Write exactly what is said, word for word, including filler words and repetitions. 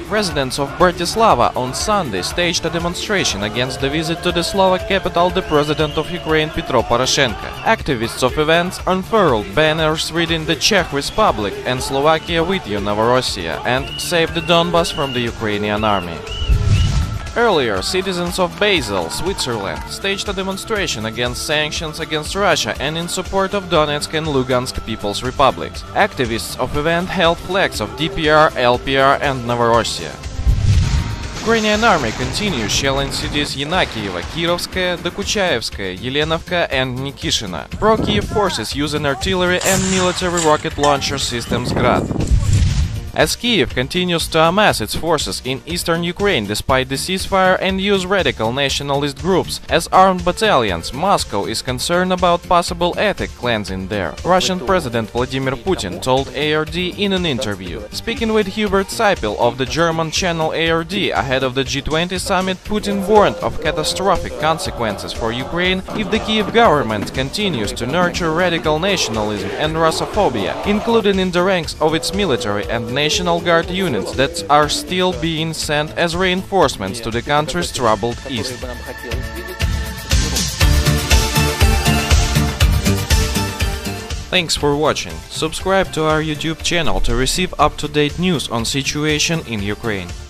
Residents of Bratislava on Sunday staged a demonstration against the visit to the Slovak capital the President of Ukraine Petro Poroshenko. Activists of events unfurled banners reading "The Czech Republic" and "Slovakia with you, Novorossiya" and "Save the Donbas from the Ukrainian army." Earlier, citizens of Basel, Switzerland, staged a demonstration against sanctions against Russia and in support of Donetsk and Lugansk People's Republics. Activists of event held flags of D P R, L P R and Novorossiya. Ukrainian army continues shelling cities Yanakieva, Kirovskaya, Dokuchaevskaya, Yelenovka and Nikishina. Pro-Kiev forces using artillery and military rocket launcher systems Grad. As Kiev continues to amass its forces in eastern Ukraine despite the ceasefire and use radical nationalist groups as armed battalions, Moscow is concerned about possible ethnic cleansing there, Russian President Vladimir Putin told A R D in an interview. Speaking with Hubert Seipel of the German channel A R D ahead of the G twenty summit, Putin warned of catastrophic consequences for Ukraine if the Kiev government continues to nurture radical nationalism and Russophobia, including in the ranks of its military and National Guard units that are still being sent as reinforcements to the country's troubled east. Thanks for watching. Subscribe to our YouTube channel to receive up-to-date news on situation in Ukraine.